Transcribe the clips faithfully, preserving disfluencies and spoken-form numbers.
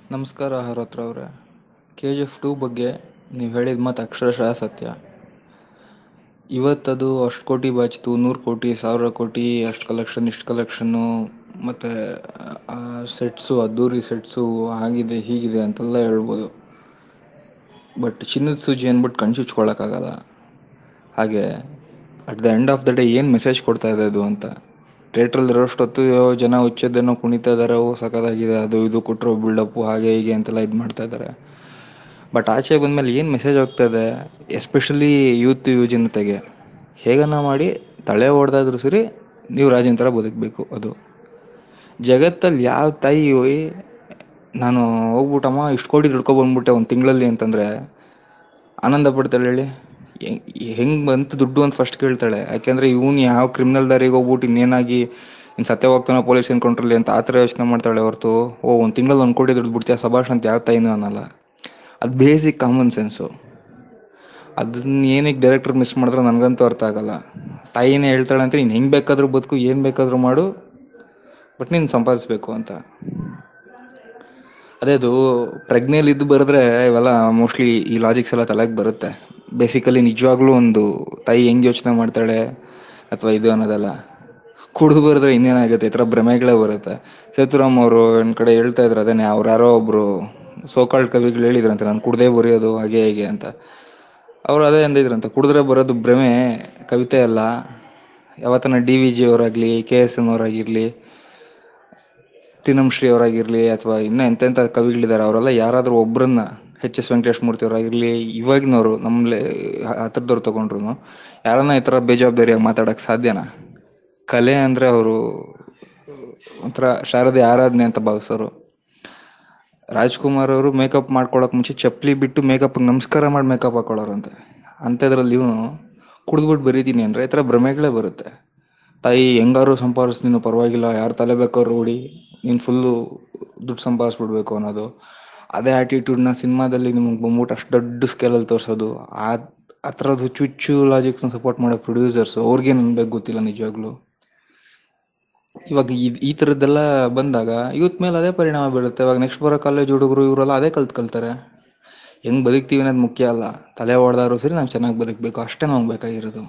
ನಮಸ್ಕಾರ ಆಹೋರಾತ್ರ ಅವರೇ. K G F two ಬಗ್ಗೆ ನೀವು ಹೇಳಿದ ಮಾತು ಅಕ್ಷರಶಃ ಸತ್ಯ. ಇವತ್ತದು ಅಷ್ಟು ಕೋಟಿ ಬಾಚಿತು, ನೂರು ಕೋಟಿ, ಸಾವಿರ ಕೋಟಿ, ಅಷ್ಟು ಕಲೆಕ್ಷನ್, ಇಷ್ಟು ಕಲೆಕ್ಷನ್ನು, ಮತ್ತು ಆ ಸೆಟ್ಸು, ಅದ್ದೂರಿ ಸೆಟ್ಸು ಆಗಿದೆ ಹೀಗಿದೆ ಅಂತೆಲ್ಲ ಹೇಳ್ಬೋದು. ಬಟ್ ಚಿನ್ನದ ಸೂಜಿ ಅಂದ್ಬಿಟ್ಟು ಕಣ್ಚುಚ್ಕೊಳ್ಳೋಕ್ಕಾಗಲ್ಲ. ಹಾಗೆ at the end of the day ಏನು ಮೆಸೇಜ್ ಕೊಡ್ತಾ ಇದೆ ಅದು ಅಂತ. ಥಿಯೇಟ್ರಲ್ಲಿ ಇರೋಷ್ಟೊತ್ತು ಜನ ಹುಚ್ಚದೇನೋ ಕುಣಿತಾ ಇದ್ದಾರೆ, ಓ ಸಖತ್ತಾಗಿದೆ, ಅದು ಇದು ಕೊಟ್ಟರು ಬಿಲ್ಡಪ್ಪು ಹಾಗೆ ಹೀಗೆ ಅಂತೆಲ್ಲ ಇದು ಮಾಡ್ತಾ ಇದ್ದಾರೆ. ಬಟ್ ಆಚೆ ಬಂದಮೇಲೆ ಏನು ಮೆಸೇಜ್ ಹೋಗ್ತಾ ಇದೆ, ಎಸ್ಪೆಷಲಿ ಯೂತ್ ಯುವ ಜನತೆಗೆ, ಹೇಗನ್ನ ಮಾಡಿ ತಲೆ ಹೊಡೆದಾದ್ರೂ ಸರಿ ನೀವು ರಾಜನ ಥರ ಬದುಕಬೇಕು. ಅದು ಜಗತ್ತಲ್ಲಿ ಯಾವ ತಾಯಿ ನಾನು ಹೋಗ್ಬಿಟ್ಟಮ್ಮ ಇಷ್ಟು ಕೋಟಿ ದುಡ್ಕೊಬಂದ್ಬಿಟ್ಟೆ ಒಂದು ತಿಂಗಳಲ್ಲಿ ಅಂತಂದರೆ ಆನಂದ ಪಡ್ತಾಳೆ ಹೇಳಿ? ಹೆಂಗೆ ಬಂತು ದುಡ್ಡು ಅಂತ ಫಸ್ಟ್ ಕೇಳ್ತಾಳೆ. ಯಾಕೆಂದರೆ ಇವನು ಯಾವ ಕ್ರಿಮಿನಲ್ ದಾರಿಗೆ ಹೋಗ್ಬಿಟ್ಟು ಇನ್ನೇನಾಗಿ ಇನ್ನು ಸತ್ಯ ಹೋಗ್ತಾನೋ ಪೊಲೀಸ್ ಎನ್ಕೌಂಟ್ರಲ್ಲಿ ಅಂತ ಆ ಥರ ಯೋಚನೆ ಮಾಡ್ತಾಳೆ ಹೊರತು, ಓ ಒಂದು ತಿಂಗಳಲ್ಲಿ ಒಂದು ಕೋಟಿ ದುಡ್ಡು ಬಿಡ್ತೀಯ ಸಭಾಷ್ ಅಂತ ಯಾವ ತಾಯಿನೂ ಅನ್ನಲ್ಲ. ಅದು ಬೇಸಿಕ್ ಕಾಮನ್ ಸೆನ್ಸು. ಅದನ್ನ ಏನಕ್ಕೆ ಡೈರೆಕ್ಟರ್ ಮಿಸ್ ಮಾಡಿದ್ರೆ ನನಗಂತೂ ಅರ್ಥ ಆಗಲ್ಲ. ತಾಯಿನೇ ಹೇಳ್ತಾಳೆ ಅಂತ ನೀನು ಹೆಂಗೆ ಬೇಕಾದರೂ ಬದುಕು, ಏನು ಬೇಕಾದರೂ ಮಾಡು, ಬಟ್ ನೀನು ಸಂಪಾದಿಸ್ಬೇಕು ಅಂತ. ಅದೇ ಅದು ಪ್ರಜ್ಞೆಯಲ್ಲಿ ಇದ್ದು ಬರೆದ್ರೆ ಇವೆಲ್ಲ ಮೋಸ್ಟ್ಲಿ ಈ ಲಾಜಿಕ್ಸ್ ಎಲ್ಲ ತಲೆಗೆ ಬರುತ್ತೆ. ಬೇಸಿಕಲಿ ನಿಜವಾಗ್ಲೂ ಒಂದು ತಾಯಿ ಹೆಂಗೆ ಯೋಚನೆ ಮಾಡ್ತಾಳೆ ಅಥವಾ ಇದು ಅನ್ನೋದಲ್ಲ. ಕುಡಿದು ಬರೆದ್ರೆ ಇನ್ನೇನಾಗುತ್ತೆ, ಈ ಥರ ಭ್ರಮೆಗಳೇ ಬರುತ್ತೆ. ಸೇತುರಾಮ್ ಅವರು ಒಂದು ಕಡೆ ಹೇಳ್ತಾ ಇದ್ರು, ಅದೇನೆ ಅವ್ರು ಯಾರೋ ಒಬ್ರು ಸೋಕಾಲ್ಡ್ ಕವಿಗಳು ಹೇಳಿದ್ರಂತೆ, ನಾನು ಕುಡ್ದೇ ಬರೆಯೋದು ಹಾಗೆ ಹೇಗೆ ಅಂತ. ಅವರು ಅದೇ ಅಂದಿದ್ರಂತೆ, ಕುಡಿದ್ರೆ ಬರೋದು ಭ್ರಮೆ, ಕವಿತೆ ಅಲ್ಲ. ಯಾವತ್ತನ ಡಿ ವಿ ಜಿ ಅವರಾಗಲಿ, ಕೆ ಎಸ್ ಎನ್ ಅವರಾಗಿರಲಿ, ತಿನಂಶ್ರೀ ಅವರಾಗಿರಲಿ, ಅಥವಾ ಇನ್ನೂ ಎಂತೆಂಥ ಕವಿಗಳಿದ್ದಾರೆ, ಅವರೆಲ್ಲ ಯಾರಾದರೂ ಒಬ್ಬರನ್ನ, ಎಚ್ ಎಸ್ ವೆಂಕಟೇಶ್ ಮೂರ್ತಿ ಅವರಾಗಿರಲಿ, ಇವಾಗಿನವರು ನಮ್ಮಲ್ಲಿ ಹತ್ರದವ್ರು ತೊಗೊಂಡ್ರು ಯಾರನ್ನ ಈ ಥರ ಬೇಜವಾಬ್ದಾರಿಯಾಗಿ ಮಾತಾಡೋಕ್ಕೆ ಸಾಧ್ಯನಾ? ಕಲೆ ಅಂದರೆ ಅವರು ಒಂಥರ ಶಾರದೆ ಆರಾಧನೆ ಅಂತ ಭಾವಿಸೋರು. ರಾಜ್ಕುಮಾರ್ ಅವರು ಮೇಕಪ್ ಮಾಡ್ಕೊಳಕ್ ಮುಂಚೆ ಚಪ್ಪಲಿ ಬಿಟ್ಟು ಮೇಕಪ್ಗೆ ನಮಸ್ಕಾರ ಮಾಡಿ ಮೇಕಪ್ ಹಾಕೊಳ್ಳೋರಂತೆ. ಅಂಥದ್ರಲ್ಲಿ ಇವನು ಕುಡಿದ್ಬಿಟ್ಟು ಬರೀತೀನಿ ಅಂದರೆ ಈ ಥರ ಭ್ರಮೆಗಳೇ ಬರುತ್ತೆ. ತಾಯಿ ಹೆಂಗಾರು ಸಂಪಾದಿಸ್, ನೀನು ಪರವಾಗಿಲ್ಲ, ಯಾರು ತಲೆ ಬೇಕಾದ್ರು ಓಡಿ, ನೀನು ಫುಲ್ಲು ದುಡ್ಡು ಸಂಪಾದಿಸ್ಬಿಡ್ಬೇಕು ಅನ್ನೋದು. ಅದೇ ಆ್ಯಟಿಟ್ಯೂಡ್ನ ಸಿನಿಮಾದಲ್ಲಿ ನಿಮಗೆ ಬಂದ್ಬಿಟ್ಟು ಅಷ್ಟು ದೊಡ್ಡ ಸ್ಕೇಲಲ್ಲಿ ತೋರಿಸೋದು. ಆ ಆ ಥರದ್ದು ಹುಚ್ಚು ಹುಚ್ಚು ಲಾಜಿಕ್ಸ್ನ ಸಪೋರ್ಟ್ ಮಾಡೋ ಪ್ರೊಡ್ಯೂಸರ್ಸು ಅವ್ರಿಗೇನು ಅನ್ಬೇಕು ಗೊತ್ತಿಲ್ಲ ನಿಜವಾಗ್ಲೂ. ಇವಾಗ ಈ ಈ ಥರದ್ದೆಲ್ಲ ಬಂದಾಗ ಯೂತ್ ಮೇಲೆ ಅದೇ ಪರಿಣಾಮ ಬೀಳುತ್ತೆ. ಇವಾಗ ನೆಕ್ಸ್ಟ್ ಬರೋ ಕಾಲೇಜ್ ಹುಡುಗರು ಇವರೆಲ್ಲ ಅದೇ ಕಲ್ತ್ ಕಲ್ತಾರೆ. ಹೆಂಗೆ ಬದುಕ್ತೀವಿ ಅನ್ನೋದು ಮುಖ್ಯ ಅಲ್ಲ, ತಲೆ ಹೊಡೆದಾದ್ರು ಸರಿ ನಾವು ಚೆನ್ನಾಗಿ ಬದುಕಬೇಕು, ಅಷ್ಟೇ ನಮ್ಗೆ ಬೇಕಾಗಿರೋದು.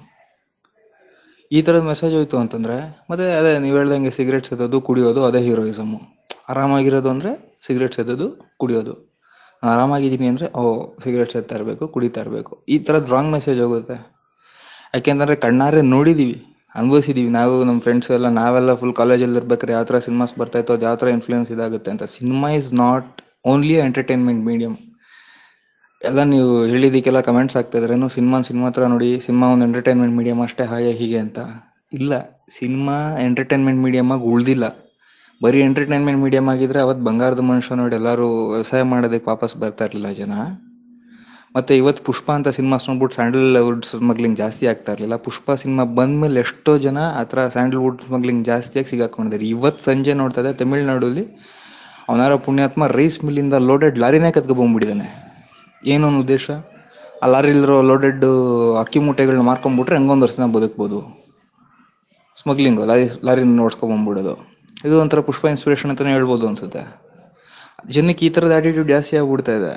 ಈ ಥರದ ಮೆಸೇಜ್ ಹೋಯ್ತು ಅಂತಂದರೆ ಮತ್ತೆ ಅದೇ ನೀವು ಹೇಳ್ದಂಗೆ ಸಿಗರೇಟ್ ಸೇದೋದು, ಕುಡಿಯೋದು, ಅದೇ ಹೀರೋಯಿಸಮ್ಮು. ಆರಾಮಾಗಿರೋದು ಅಂದರೆ ಸಿಗರೇಟ್ ಸೇದೋದು, ಕುಡಿಯೋದು. ನಾನು ಆರಾಮಾಗಿದ್ದೀನಿ ಅಂದರೆ ಓ ಸಿಗರೇಟ್ ಸೇದ್ತಾ ಇರಬೇಕು, ಕುಡಿತಾ ಇರಬೇಕು. ಈ ಥರದ್ದು ರಾಂಗ್ ಮೆಸೇಜ್ ಹೋಗುತ್ತೆ. ಯಾಕೆಂದರೆ ಕಣ್ಣಾರೆ ನೋಡಿದ್ದೀವಿ, ಅನುಭವಿಸಿದ್ದೀವಿ. ನಾವು ನಮ್ಮ ಫ್ರೆಂಡ್ಸ್ ಎಲ್ಲ, ನಾವೆಲ್ಲ ಫುಲ್ ಕಾಲೇಜಲ್ಲಿ ಇರ್ಬೇಕಾದ್ರೆ ಯಾವ ಥರ ಸಿನಿಮಾಸ್ ಬರ್ತಾಯಿತ್ತು, ಅದು ಯಾವ ಥರ ಇನ್ಫ್ಲೂಯೆನ್ಸ್ ಇದಾಗುತ್ತೆ ಅಂತ. Cinema is not only entertainment medium. ಎಲ್ಲ ನೀವು ಹೇಳಿದ್ದಕ್ಕೆಲ್ಲ ಕಮೆಂಟ್ಸ್ ಆಗ್ತಾಯಿದ್ರೇನು, ಸಿನಿಮಾ ಸಿನಿಮಾ ಥರ ನೋಡಿ, ಸಿನಿಮಾ ಒಂದು ಎಂಟರ್ಟೈನ್ಮೆಂಟ್ ಮೀಡಿಯಮ್ ಅಷ್ಟೇ ಹಾಗೆ ಹೀಗೆ ಅಂತ. ಇಲ್ಲ, ಸಿನಿಮಾ ಎಂಟರ್ಟೈನ್ಮೆಂಟ್ ಮೀಡಿಯಮ್ಮಾಗಿ ಉಳಿದಿಲ್ಲ. ಬರೀ ಎಂಟರ್ಟೈನ್ಮೆಂಟ್ ಮೀಡಿಯಮ್ ಆಗಿದ್ರೆ ಅವತ್ತು ಬಂಗಾರದ ಮನುಷ್ಯ ನೋಡಿ ಎಲ್ಲರೂ ವ್ಯವಸಾಯ ಮಾಡೋದಕ್ಕೆ ವಾಪಸ್ ಬರ್ತಾ ಇರಲಿಲ್ಲ ಜನ. ಮತ್ತು ಇವತ್ತು ಪುಷ್ಪ ಅಂತ ಸಿನಿಮಾಸ್ ನೋಡ್ಬಿಟ್ಟು ಸ್ಯಾಂಡಲ್ವುಡ್ ಸ್ಮಗ್ಲಿಂಗ್ ಜಾಸ್ತಿ ಆಗ್ತಾ ಇರಲಿಲ್ಲ. ಪುಷ್ಪ ಸಿನಿಮಾ ಬಂದಮೇಲೆ ಎಷ್ಟೋ ಜನ ಆ ಥರ ಸ್ಯಾಂಡಲ್ವುಡ್ ಸ್ಮಗ್ಲಿಂಗ್ ಜಾಸ್ತಿಯಾಗಿ ಸಿಗಾಕೊಂಡಿದ್ದಾರೆ. ಇವತ್ತು ಸಂಜೆ ನೋಡ್ತಾ ಇದೆ ತಮಿಳ್ನಾಡಲ್ಲಿ ಅವನಾರ ಪುಣ್ಯಾತ್ಮ ರೈಸ್ ಮಿಲ್ಲಿಂದ ಲೋಡೆಡ್ ಲಾರಿನೇ ಕತ್ಕೊಬಂದ್ಬಿಟ್ಟಿದ್ದಾನೆ. ಏನೊಂದು ಉದ್ದೇಶ? ಆ ಲಾರಿಲಿರೋ ಲೋಡೆಡ್ ಅಕ್ಕಿ ಮೂಟೆಗಳನ್ನ ಮಾರ್ಕೊಂಡ್ಬಿಟ್ರೆ ಹಂಗೊಂದು ವರ್ಷ ಬದುಕ್ಬೋದು. ಸ್ಮಗ್ಲಿಂಗು, ಲಾರಿ ಲಾರಿನ ನೋಡ್ಸ್ಕೊಂಬಂದ್ಬಿಡೋದು, ಇದು ಒಂಥರ ಪುಷ್ಪ ಇನ್ಸ್ಪಿರೇಷನ್ ಅಂತಲೇ ಹೇಳ್ಬೋದು ಅನ್ಸುತ್ತೆ. ಜನಕ್ಕೆ ಈ ಥರದ ಆ್ಯಟಿಟ್ಯೂಡ್ ಜಾಸ್ತಿ ಆಗ್ಬಿಡ್ತಾ ಇದೆ.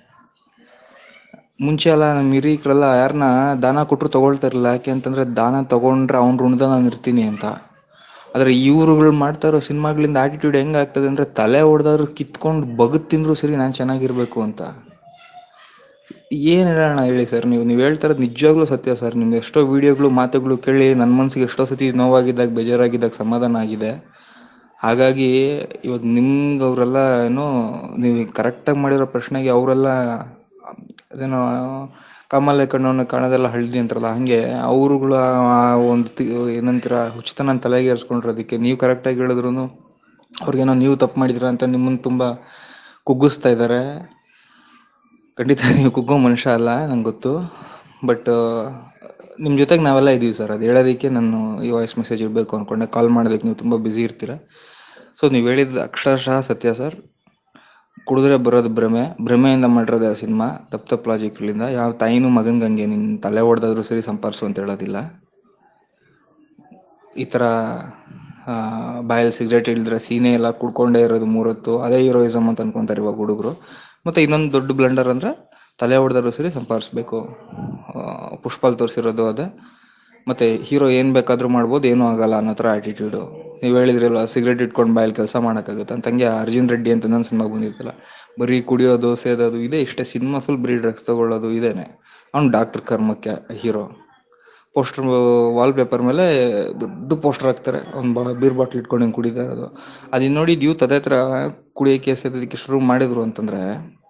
ಮುಂಚೆ ಎಲ್ಲ ನಮ್ಮ ಹಿರೀಕರೆಲ್ಲ ಯಾರನ್ನ ದಾನ ಕೊಟ್ಟರು ತೊಗೊಳ್ತಾ ಇರಲಿಲ್ಲ. ಯಾಕೆ ಅಂತಂದರೆ ದಾನ ತೊಗೊಂಡ್ರೆ ಅವ್ನು ಋಣದ ನಾನು ಇರ್ತೀನಿ ಅಂತ. ಆದರೆ ಇವ್ರುಗಳು ಮಾಡ್ತಾ ಇರೋ ಸಿನಿಮಾಗಳಿಂದ ಆ್ಯಟಿಟ್ಯೂಡ್ ಹೆಂಗೆ ಆಗ್ತದೆ ಅಂದರೆ, ತಲೆ ಹೊಡೆದಾದ್ರು ಕಿತ್ಕೊಂಡು ಬಗದ್ ತಿಂದರೂ ಸರಿ ನಾನು ಚೆನ್ನಾಗಿರ್ಬೇಕು ಅಂತ. ಏನು ಹೇಳೋಣ ಹೇಳಿ ಸರ್? ನೀವು ನೀವು ಹೇಳ್ತಾ ಇರೋದು ನಿಜವಾಗ್ಲೂ ಸತ್ಯ ಸರ್. ನಿಮ್ಗೆ ಎಷ್ಟೋ ವಿಡಿಯೋಗಳು, ಮಾತುಗಳು ಕೇಳಿ ನನ್ನ ಮನಸ್ಸಿಗೆ ಎಷ್ಟೋ ಸತಿ ನೋವಾಗಿದ್ದಾಗ, ಬೇಜಾರಾಗಿದ್ದಾಗ ಸಮಾಧಾನ ಆಗಿದೆ. ಹಾಗಾಗಿ ಇವಾಗ ನಿಮ್ಗೆ ಅವರೆಲ್ಲ ಏನೋ ನೀವು ಕರೆಕ್ಟಾಗಿ ಮಾಡಿರೋ ಪ್ರಶ್ನೆಗೆ ಅವರೆಲ್ಲ ಅದೇನೋ ಕಮಲೆ ಕಣ್ಣನ್ನು ಕಾಣೋದೆಲ್ಲ ಹಳ್ದಿ ಅಂತಾರಲ್ಲ, ಹಾಗೆ ಅವರುಗಳ ಒಂದು ಏನಂತೀರ ಹುಚ್ಚತನ ತಲೆಗೆ ಏರಿಸ್ಕೊಂಡಿರೋದಕ್ಕೆ ನೀವು ಕರೆಕ್ಟಾಗಿ ಹೇಳಿದ್ರು ಅವ್ರಿಗೇನೋ ನೀವು ತಪ್ಪು ಮಾಡಿದಿರ ಅಂತ ನಿಮ್ಮನ್ನು ತುಂಬ ಕುಗ್ಗಿಸ್ತಾ ಇದ್ದಾರೆ. ಖಂಡಿತ ನೀವು ಕುಗ್ಗೋ ಮನುಷ್ಯ ಅಲ್ಲ, ನಂಗೆ ಗೊತ್ತು. ಬಟ್ ನಿಮ್ಮ ಜೊತೆಗೆ ನಾವೆಲ್ಲ ಇದ್ದೀವಿ ಸರ್. ಅದು ಹೇಳೋದಕ್ಕೆ ನಾನು ಈ ವಾಯ್ಸ್ ಮೆಸೇಜ್ ಇರಬೇಕು ಅಂದ್ಕೊಂಡೆ. ಕಾಲ್ ಮಾಡೋದಕ್ಕೆ ನೀವು ತುಂಬ ಬ್ಯುಸಿ ಇರ್ತೀರ. ಸೊ ನೀವು ಹೇಳಿದ ಅಕ್ಷರಶಃ ಸತ್ಯ ಸರ್. ಕುಡಿದ್ರೆ ಬರೋದು ಭ್ರಮೆ, ಭ್ರಮೆಯಿಂದ ಮಾಡಿರೋದು ಆ ಸಿನಿಮಾ, ತಪ್ಪು ತಪ್ಪು ಲಾಜಿಕ್ಗಳಿಂದ. ಯಾವ ತಾಯಿನೂ ಮಗನಿಗೆ ಹಂಗೆ ನಿನ್ನ ತಲೆ ಹೊಡೆದಾದ್ರೂ ಸರಿ ಸಂಪಾದಿಸು ಅಂತ ಹೇಳೋದಿಲ್ಲ. ಈ ಥರ ಬಾಯಲ್ಲಿ ಸಿಗರೇಟ್ ಇಳಿದ್ರೆ ಸೀನೆ ಎಲ್ಲ ಕುಡ್ಕೊಂಡೇ ಇರೋದು ಮೂರೊತ್ತು, ಅದೇ ಹೀರೋಯಿಸಮ್ ಅಂತ ಅನ್ಕೊಂತಾರೆ ಇವಾಗ ಹುಡುಗರು. ಮತ್ತು ಇನ್ನೊಂದು ದೊಡ್ಡ ಬ್ಲಂಡರ್ ಅಂದರೆ ತಲೆ ಹೊಡೆದರೂ ಸರಿ ಸಂಪಾದಿಸ್ಬೇಕು, ಪುಷ್ಪಲ್ ತೋರಿಸಿರೋದು ಅದೇ. ಮತ್ತು ಹೀರೋ ಏನು ಬೇಕಾದರೂ ಮಾಡ್ಬೋದು, ಏನೂ ಆಗಲ್ಲ ಅನ್ನೋ ಥರ ಆ್ಯಟಿಟ್ಯೂಡು. ನೀವು ಹೇಳಿದ್ರಲ್ಲ ಸಿಗರೇಟ್ ಇಟ್ಕೊಂಡು ಬಾಯಲ್ಲಿ ಕೆಲಸ ಮಾಡೋಕ್ಕಾಗುತ್ತೆ ಅಂತ, ಹಂಗೆ ಅರ್ಜುನ್ ರೆಡ್ಡಿ ಅಂತ ನನ್ನ ಸಿನಿಮಾ ಬಂದಿರ್ತಲ್ಲ, ಬರೀ ಕುಡಿಯೋದು ಸೇದೋದು ಇದೇ ಇಷ್ಟೇ, ಸಿನಿಮಾ ಫುಲ್ ಬರೀ ಡ್ರಗ್ಸ್ ತೊಗೊಳ್ಳೋದು ಇದೇನೆ. ಅವ್ನು ಡಾಕ್ಟರ್ ಕರ್ಮಕ್ಕೆ ಹೀರೋ. ಪೋಸ್ಟರ್ ವಾಲ್ ಪೇಪರ್ ಮೇಲೆ ದೊಡ್ಡ ಪೋಸ್ಟರ್ ಹಾಕ್ತಾರೆ, ಅವ್ನು ಬಾ ಬೀರ್ ಬಾಟ್ಲ್ ಇಟ್ಕೊಂಡು ಹಿಂಗೆ ಕುಡಿತಾ ಇರೋದು. ಅದನ್ನ ನೋಡಿದ ಯೂತ್ ಅದೇ ಥರ ಕುಡಿಯೋಕ್ಕೆ ಸೇದೋದಕ್ಕೆ ಶುರು ಮಾಡಿದ್ರು ಅಂತಂದರೆ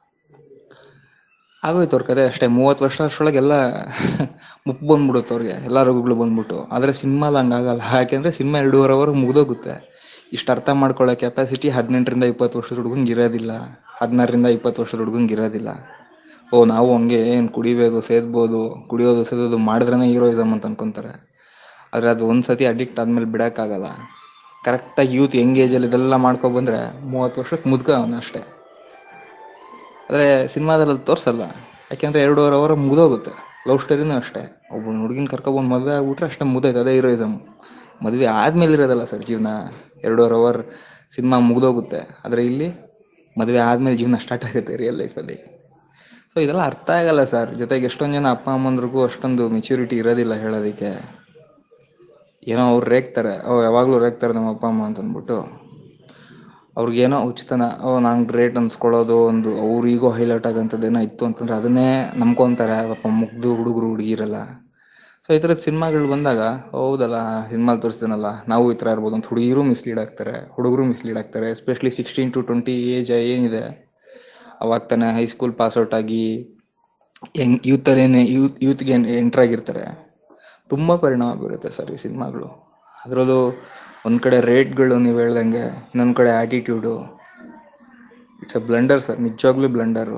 ಆಗೋಯ್ತು ಅವ್ರ ಕತೆ ಅಷ್ಟೇ. ಮೂವತ್ತು ವರ್ಷ ಅಷ್ಟರೊಳಗೆಲ್ಲ ಮುಪ್ಪು ಬಂದ್ಬಿಡುತ್ತೆ ಅವ್ರಿಗೆ, ಎಲ್ಲ ರೋಗಗಳು ಬಂದ್ಬಿಟ್ಟು. ಆದರೆ ಸಿನಿಮಾಲ್ ಹಂಗಾಗಲ್ಲ, ಯಾಕೆಂದರೆ ಸಿನಿಮಾ ಎರಡೂವರೆ ಅವರ್ ಮುಗಿದೋಗುತ್ತೆ. ಇಷ್ಟು ಅರ್ಥ ಮಾಡ್ಕೊಳ್ಳೋ ಕೆಪಾಸಿಟಿ ಹದಿನೆಂಟರಿಂದ ಇಪ್ಪತ್ತು ವರ್ಷದ ಹುಡುಗಂಗೆ ಇರೋದಿಲ್ಲ, ಹದಿನಾರರಿಂದ ಇಪ್ಪತ್ತು ವರ್ಷದ ಹುಡುಗಂಗೆ ಇರೋದಿಲ್ಲ. ಓ ನಾವು ಹಂಗೆ ಏನು ಕುಡಿಬೇಕು, ಸೇದ್ಬೋದು, ಕುಡಿಯೋದು ಸೇದೋದು ಮಾಡಿದ್ರೇ ಹೀರೋಯಿಸಮ್ ಅಂತ ಅನ್ಕೊತಾರೆ. ಆದರೆ ಅದು ಒಂದು ಸತಿ ಅಡಿಕ್ಟ್ ಆದಮೇಲೆ ಬಿಡೋಕ್ಕಾಗಲ್ಲ. ಕರೆಕ್ಟಾಗಿ ಯೂತ್ ಯಂಗ್ ಏಜಲ್ಲಿ ಇದೆಲ್ಲ ಮಾಡ್ಕೊಬಂದರೆ ಮೂವತ್ತು ವರ್ಷಕ್ಕೆ ಮುದುಕ ಅವನು ಅಷ್ಟೇ. ಆದರೆ ಸಿನಿಮಾದಲ್ಲಿ ಅದು ತೋರಿಸಲ್ಲ, ಯಾಕೆಂದರೆ ಎರಡೂವರೆ ಅವರ್ ಮುಗಿದೋಗುತ್ತೆ. ಲವ್ ಸ್ಟೋರಿನೂ ಅಷ್ಟೇ, ಒಬ್ಬ ಹುಡುಗಿನ ಕರ್ಕೊಬಂದು ಮದುವೆ ಆಗ್ಬಿಟ್ರೆ ಅಷ್ಟೇ ಮುಗ್ದೈತೆ, ಅದೇ ಹೀರೋಯಿಸಮ್. ಮದುವೆ ಆದಮೇಲೆ ಇರೋದಲ್ಲ ಸರ್ ಜೀವನ, ಎರಡೂವರೆ ಅವರ್ ಸಿನಿಮಾ ಮುಗಿದೋಗುತ್ತೆ. ಆದರೆ ಇಲ್ಲಿ ಮದುವೆ ಆದಮೇಲೆ ಜೀವನ ಸ್ಟಾರ್ಟ್ ಆಗುತ್ತೆ ರಿಯಲ್ ಲೈಫಲ್ಲಿ. ಸೊ ಇದೆಲ್ಲ ಅರ್ಥ ಆಗಲ್ಲ ಸರ್. ಜೊತೆಗೆ ಎಷ್ಟೊಂದು ಜನ ಅಪ್ಪ ಅಮ್ಮಂದ್ರಿಗೂ ಅಷ್ಟೊಂದು ಮೆಚ್ಯೂರಿಟಿ ಇರೋದಿಲ್ಲ ಹೇಳೋದಕ್ಕೆ. ಏನೋ ಅವ್ರು ರೇಗ್ತಾರೆ, ಓ ಯಾವಾಗಲೂ ರೇಗ್ತಾರೆ ನಮ್ಮ ಅಪ್ಪ ಅಮ್ಮ ಅಂತಂದ್ಬಿಟ್ಟು ಅವ್ರಿಗೇನೋ ಉಚಿತನ, ಓ ನಂಗೆ ಗ್ರೇಟ್ ಅನ್ಸ್ಕೊಳ್ಳೋದು, ಒಂದು ಅವ್ರ ಈಗೋ ಹೈಲೈಟ್ ಆಗೋಂಥದ್ದೇನೋ ಇತ್ತು ಅಂತಂದ್ರೆ ಅದನ್ನೇ ನಂಬ್ಕೊತಾರೆ ಪಾಪ ಮುಗ್ದು ಹುಡುಗರು ಹುಡುಗಿರಲ್ಲ. ಸೊ ಈ ಥರದ ಸಿನಿಮಾಗಳು ಬಂದಾಗ ಹೌದಲ್ಲ, ಸಿನಿಮಾಲ್ ತೋರಿಸ್ತಾನಲ್ಲ ನಾವು ಈ ಥರ ಇರ್ಬೋದು ಅಂತ ಹುಡುಗಿರು ಮಿಸ್ಲೀಡ್ ಆಗ್ತಾರೆ, ಹುಡುಗರು ಮಿಸ್ಲೀಡ್ ಆಗ್ತಾರೆ. Especially sixteen to twenty age ಏನಿದೆ ಅವಾಗ ತಾನೇ ಹೈಸ್ಕೂಲ್ ಪಾಸ್ಔಟ್ ಆಗಿ ಯಂಗ್ ಯೂತರೇನೆ ಯೂತ್ ಯೂತ್ಗೆ ಎಂಟ್ರ್ ಆಗಿರ್ತಾರೆ. ತುಂಬ ಪರಿಣಾಮ ಬೀರುತ್ತೆ ಸರ್ ಈ ಸಿನಿಮಾಗಳು. ಅದರಲ್ಲೂ ಒಂದು ಕಡೆ ರೇಟ್ಗಳು ನೀವು ಹೇಳ್ದಂಗೆ, ಇನ್ನೊಂದು ಕಡೆ attitude. It's a blunder sir, ನಿಜವಾಗ್ಲೂ ಬ್ಲಂಡರು.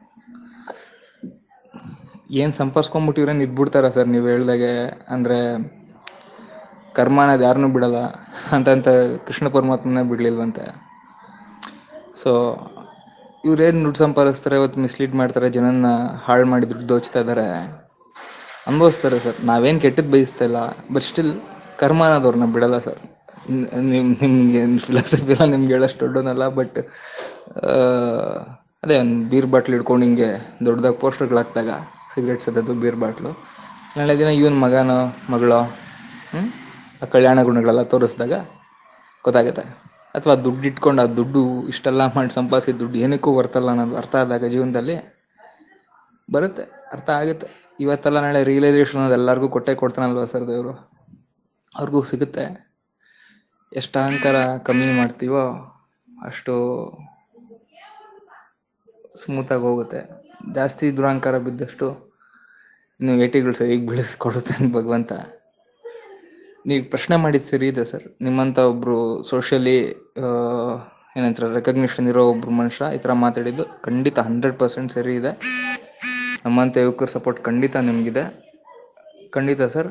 ಏನು ಸಂಪರ್ಸ್ಕೊಂಡ್ಬಿಟ್ಟಿವ್ರೆ ನಿದ್ಬಿಡ್ತಾರ ಸರ್ ನೀವು ಹೇಳ್ದಾಗೆ. ಅಂದರೆ ಕರ್ಮನದು ಯಾರನ್ನೂ ಬಿಡಲ್ಲ ಅಂತಂತ ಕೃಷ್ಣ ಪರಮಾತ್ಮನೇ ಬಿಡಲಿಲ್ವಂತೆ. ಸೊ ಇವ್ರೇನು ದುಡ್ಡು ಸಂಪಾದಿಸ್ತಾರೆ, ಇವತ್ತು ಮಿಸ್ಲೀಡ್ ಮಾಡ್ತಾರೆ, ಜನನ ಹಾಳು ಮಾಡಿ ದುಡ್ಡು ದೋಚ್ತಾ ಇದ್ದಾರೆ, ಅನುಭವಿಸ್ತಾರೆ ಸರ್. ನಾವೇನು ಕೆಟ್ಟದ್ದು ಬಯಸ್ತಾ ಇಲ್ಲ, ಬಟ್ ಸ್ಟಿಲ್ ಕರ್ಮ ಅನ್ನೋದವ್ರನ್ನ ಬಿಡಲ್ಲ ಸರ್. ನಿಮ್ ನಿಮ್ಗೆ ಫಿಲಾಸಫಿ ಎಲ್ಲ ನಿಮ್ಗೆ ಹೇಳೋಷ್ಟು ದೊಡ್ಡನಲ್ಲ, ಬಟ್ ಅದೇ ಒಂದು ಬೀರ್ ಬಾಟ್ಲ್ ಹಿಡ್ಕೊಂಡು ಹಿಂಗೆ ದೊಡ್ಡದಾಗ ಪೋಸ್ಟರ್ಗಳು ಹಾಕಿದಾಗ ಸಿಗರೇಟ್ ಸದದ್ದು ಬೀರ್ ಬಾಟ್ಲು, ನಾಳೆ ದಿನ ಇವನ್ ಮಗನೋ ಮಗಳೋ ಹ್ಞೂ ಆ ಕಲ್ಯಾಣ ಗುಣಗಳೆಲ್ಲ ತೋರಿಸಿದಾಗ ಗೊತ್ತಾಗುತ್ತೆ. ಅಥವಾ ದುಡ್ಡು ಇಟ್ಕೊಂಡು ಆ ದುಡ್ಡು ಇಷ್ಟೆಲ್ಲ ಮಾಡಿ ಸಂಪಾದಿಸಿದ ದುಡ್ಡು ಏನಕ್ಕೂ ಬರ್ತಲ್ಲ ಅನ್ನೋದು ಅರ್ಥ ಆದಾಗ ಜೀವನದಲ್ಲಿ ಬರುತ್ತೆ, ಅರ್ಥ ಆಗುತ್ತೆ. ಇವತ್ತೆಲ್ಲ ನಾಳೆ ರಿಯಲೈಸೇಷನ್ ಅನ್ನೋದು ಎಲ್ಲರಿಗೂ ಕೊಟ್ಟೆ ಕೊಡ್ತಾನಲ್ವ ಸರ್ ದೇವರು, ಅವ್ರಿಗೂ ಸಿಗುತ್ತೆ. ಎಷ್ಟು ಅಹಂಕಾರ ಕಮ್ಮಿ ಮಾಡ್ತೀವೋ ಅಷ್ಟು ಸ್ಮೂತಾಗಿ ಹೋಗುತ್ತೆ. ಜಾಸ್ತಿ ದುರಹಂಕಾರ ಬಿದ್ದಷ್ಟು ಇನ್ನು ಏಟಿಗಳು ಸರಿಯಾಗಿ ಬೆಳೆಸ್ಕೊಡುತ್ತಾನೆ ಭಗವಂತ. ನೀವು ಪ್ರಶ್ನೆ ಮಾಡಿದ್ದು ಸರಿ ಇದೆ ಸರ್. ನಿಮ್ಮಂಥ ಒಬ್ಬರು ಸೋಷಿಯಲಿ ಏನಂತಾರೆ ರೆಕಗ್ನಿಷನ್ ಇರೋ ಒಬ್ರು ಮನುಷ್ಯ ಈ ಥರ ಮಾತಾಡಿದ್ದು ಖಂಡಿತ ಹಂಡ್ರೆಡ್ ಪರ್ಸೆಂಟ್ ಸರಿ ಇದೆ. ನಮ್ಮಂಥ ಯುವಕರ ಸಪೋರ್ಟ್ ಖಂಡಿತ ನಿಮಗಿದೆ, ಖಂಡಿತ ಸರ್.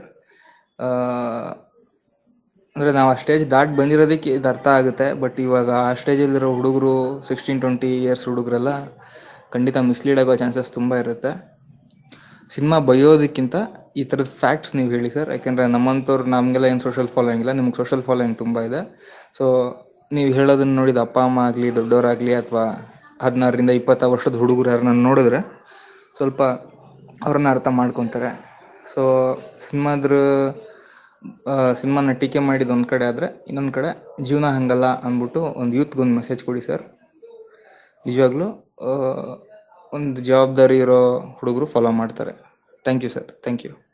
ಅಂದರೆ ನಾವು ಆ ಸ್ಟೇಜ್ ದಾಟಿ ಬಂದಿರೋದಕ್ಕೆ ಇದು ಅರ್ಥ ಆಗುತ್ತೆ. ಬಟ್ ಇವಾಗ ಆ ಸ್ಟೇಜಲ್ಲಿರೋ ಹುಡುಗರು ಸಿಕ್ಸ್ಟೀನ್ ಟ್ವೆಂಟಿ ಇಯರ್ಸ್ ಹುಡುಗರೆಲ್ಲ ಖಂಡಿತ ಮಿಸ್ಲೀಡ್ ಆಗೋ ಚಾನ್ಸಸ್ ತುಂಬ ಇರುತ್ತೆ. ಸಿನಿಮಾ ಬಯೋದಕ್ಕಿಂತ ಈ ಥರದ ಫ್ಯಾಕ್ಟ್ಸ್ ನೀವು ಹೇಳಿ ಸರ್, ಯಾಕೆಂದರೆ ನಮ್ಮಂಥವ್ರು ನಮಗೆಲ್ಲ ಏನು ಸೋಷಲ್ ಫಾಲೋಯಿಂಗ್ ಇಲ್ಲ, ನಿಮ್ಗೆ ಸೋಷಲ್ ಫಾಲೋಯಿಂಗ್ ತುಂಬ ಇದೆ. ಸೊ ನೀವು ಹೇಳೋದನ್ನ ನೋಡಿದ ಅಪ್ಪ ಅಮ್ಮ ಆಗಲಿ ದೊಡ್ಡವರಾಗಲಿ ಅಥವಾ ಹದಿನಾರರಿಂದ ಇಪ್ಪತ್ತು ವರ್ಷದ ಹುಡುಗರು ಯಾರನ್ನ ನೋಡಿದ್ರೆ ಸ್ವಲ್ಪ ಅವ್ರನ್ನ ಅರ್ಥ ಮಾಡ್ಕೊತಾರೆ. ಸೊ ಸಿನಿಮಾದ್ರ ಸಿನಿಮಾನ ಟೀಕೆ ಮಾಡಿದ ಒಂದು ಕಡೆ ಆದರೆ ಇನ್ನೊಂದು ಕಡೆ ಜೀವನ ಹಂಗಲ್ಲ ಅಂದ್ಬಿಟ್ಟು ಒಂದು ಯೂತ್ಗೊಂದು ಮೆಸೇಜ್ ಕೊಡಿ ಸರ್. ನಿಜವಾಗ್ಲೂ ಒಂದು ಜವಾಬ್ದಾರಿ ಇರೋ ಹುಡುಗರು ಫಾಲೋ ಮಾಡ್ತಾರೆ. Thank you sir, thank you.